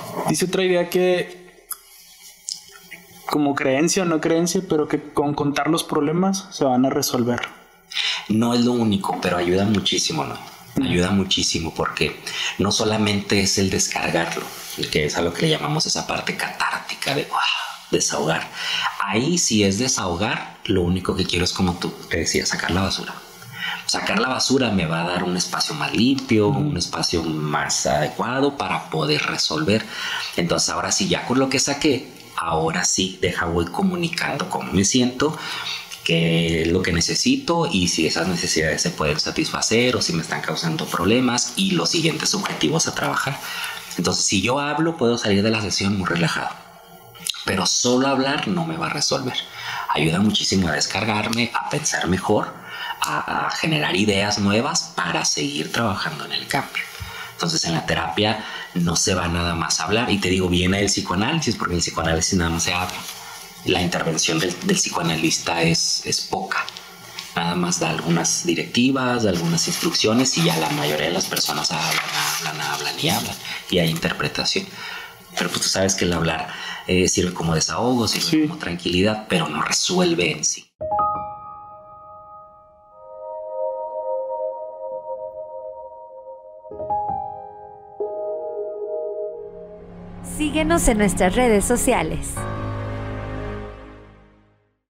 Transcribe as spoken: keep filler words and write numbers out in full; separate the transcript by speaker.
Speaker 1: Dice otra idea que, como creencia o no creencia, pero que con contar los problemas se van a resolver.
Speaker 2: No es lo único, pero ayuda muchísimo, ¿no? Ayuda muchísimo porque no solamente es el descargarlo, que es a lo que le llamamos esa parte catártica de wow, desahogar. Ahí sí es desahogar, lo único que quiero es, como tú te decías, sacar la basura. Sacar la basura me va a dar un espacio más limpio, uh-huh. un espacio más adecuado para poder resolver. Entonces ahora sí, ya con lo que saqué, ahora sí, deja, voy comunicando cómo me siento, qué es lo que necesito y si esas necesidades se pueden satisfacer o si me están causando problemas y los siguientes objetivos a trabajar. Entonces, si yo hablo, puedo salir de la sesión muy relajado, pero solo hablar no me va a resolver. Ayuda muchísimo a descargarme, a pensar mejor, a, a generar ideas nuevas para seguir trabajando en el cambio. Entonces, en la terapia no se va nada más a hablar. Y te digo, viene el psicoanálisis, porque el psicoanálisis nada más se habla. La intervención del, del psicoanalista es, es poca. Nada más da algunas directivas, da algunas instrucciones y ya la mayoría de las personas hablan, hablan, hablan y hablan. Y hay interpretación. Pero pues tú sabes que el hablar eh, sirve como desahogo, sirve sí. como tranquilidad, pero no resuelve en sí.
Speaker 3: Síguenos en nuestras redes sociales.